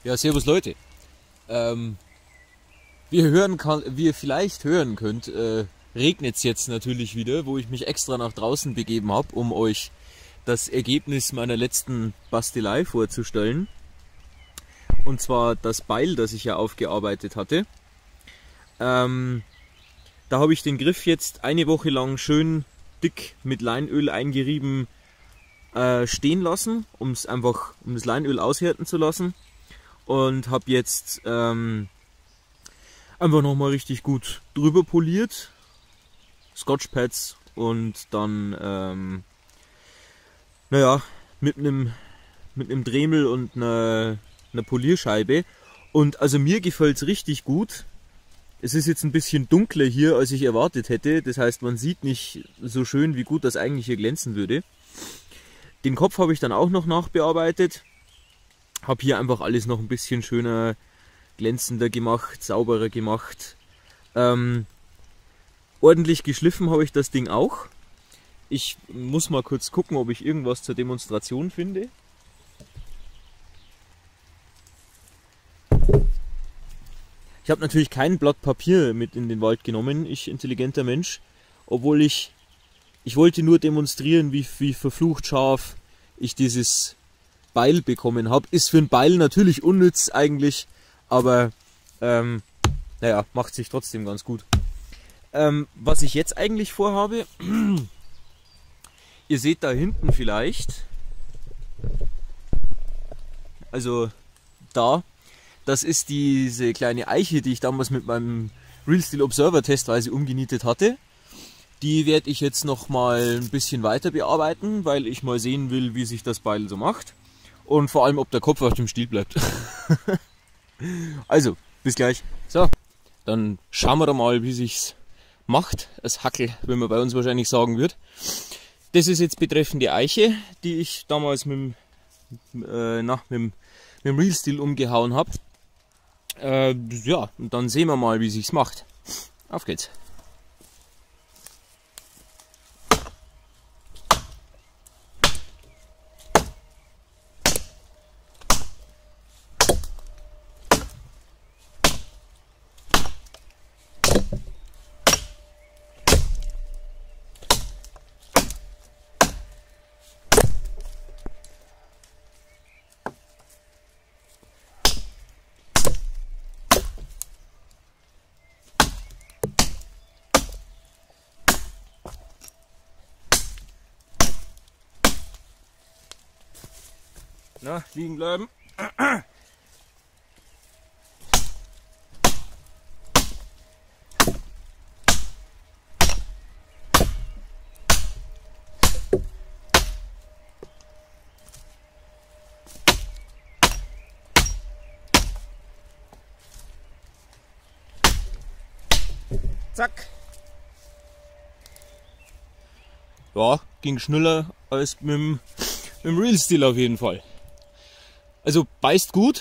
Ja, servus Leute. Wie ihr vielleicht hören könnt, regnet es jetzt natürlich wieder, wo ich mich extra nach draußen begeben habe, um euch das Ergebnis meiner letzten Bastelei vorzustellen. Und zwar das Beil, das ich ja aufgearbeitet hatte. Da habe ich den Griff jetzt eine Woche lang schön dick mit Leinöl eingerieben stehen lassen, um das Leinöl aushärten zu lassen. Und habe jetzt einfach nochmal richtig gut drüber poliert. Scotch-Pads und dann naja, mit einem Dremel und einer Polierscheibe. Und also mir gefällt es richtig gut. Es ist jetzt ein bisschen dunkler hier, als ich erwartet hätte. Das heißt, man sieht nicht so schön, wie gut das eigentlich hier glänzen würde. Den Kopf habe ich dann auch noch nachbearbeitet. Habe hier einfach alles noch ein bisschen schöner, glänzender gemacht, sauberer gemacht. Ordentlich geschliffen habe ich das Ding auch. Ich muss mal kurz gucken, ob ich irgendwas zur Demonstration finde. Ich habe natürlich kein Blatt Papier mit in den Wald genommen, ich intelligenter Mensch, obwohl ich wollte nur demonstrieren, wie verflucht scharf ich dieses Beil bekommen habe. Ist für ein Beil natürlich unnütz eigentlich, aber naja, macht sich trotzdem ganz gut. Was ich jetzt eigentlich vorhabe, ihr seht da hinten vielleicht, also da, das ist diese kleine Eiche, die ich damals mit meinem Real Steel Observer testweise umgenietet hatte. Die werde ich jetzt noch mal ein bisschen weiter bearbeiten, weil ich mal sehen will, wie sich das Beil so macht. Und vor allem, ob der Kopf auf dem Stiel bleibt. Also, bis gleich. So, dann schauen wir da mal, wie sich's macht. Das Hackel, wie man bei uns wahrscheinlich sagen wird. Das ist jetzt betreffend die Eiche, die ich damals mit dem Real Steel umgehauen habe. Ja, und dann sehen wir mal, wie sich's macht. Auf geht's. Na, liegen bleiben. Zack. Ja, ging schneller als mit dem Real Steel auf jeden Fall. Also beißt gut.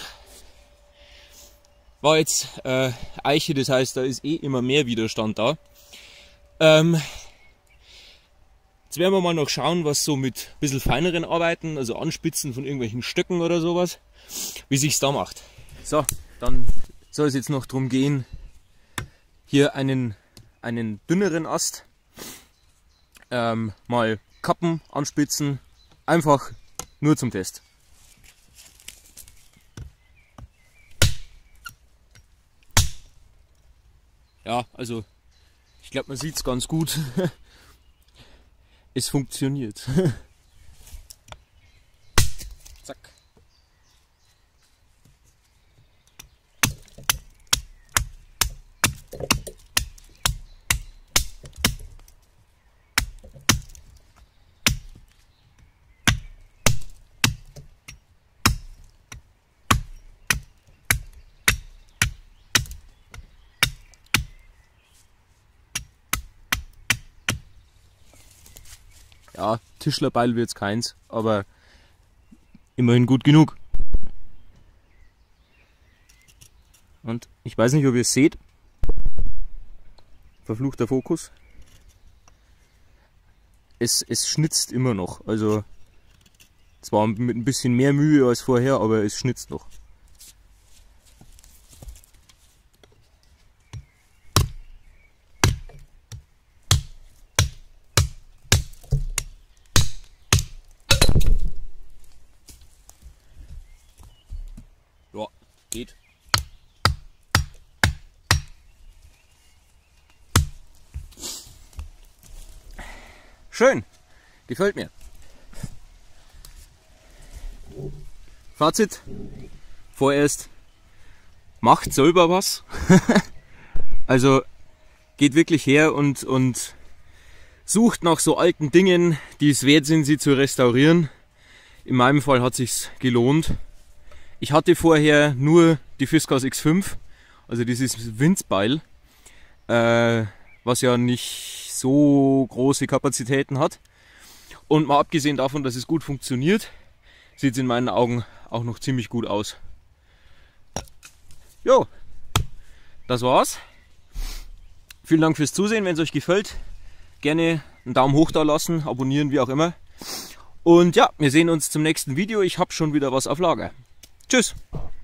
War jetzt Eiche, das heißt, da ist eh immer mehr Widerstand da. Jetzt werden wir mal noch schauen, was so mit ein bisschen feineren Arbeiten, also Anspitzen von irgendwelchen Stöcken oder sowas, wie sich's da macht. So, dann soll es jetzt noch darum gehen, hier einen dünneren Ast mal kappen, anspitzen, einfach nur zum Test. Ja, also ich glaube, man sieht es ganz gut. Es funktioniert. Zack. Ja, Tischlerbeil wird es keins, aber immerhin gut genug. Und ich weiß nicht, ob ihr es seht. Verfluchter Fokus. Es schnitzt immer noch. Also zwar mit ein bisschen mehr Mühe als vorher, aber es schnitzt noch. Geht. Schön. Gefällt mir. Fazit. Vorerst macht selber was. Also geht wirklich her und sucht nach so alten Dingen, die es wert sind, sie zu restaurieren. In meinem Fall hat es sich gelohnt. Ich hatte vorher nur die Fiskars X5, also dieses Winzbeil, was ja nicht so große Kapazitäten hat. Und mal abgesehen davon, dass es gut funktioniert, sieht es in meinen Augen auch noch ziemlich gut aus. Jo, das war's. Vielen Dank fürs Zusehen. Wenn es euch gefällt, gerne einen Daumen hoch da lassen, abonnieren, wie auch immer. Und ja, wir sehen uns zum nächsten Video. Ich habe schon wieder was auf Lager. Tschüss!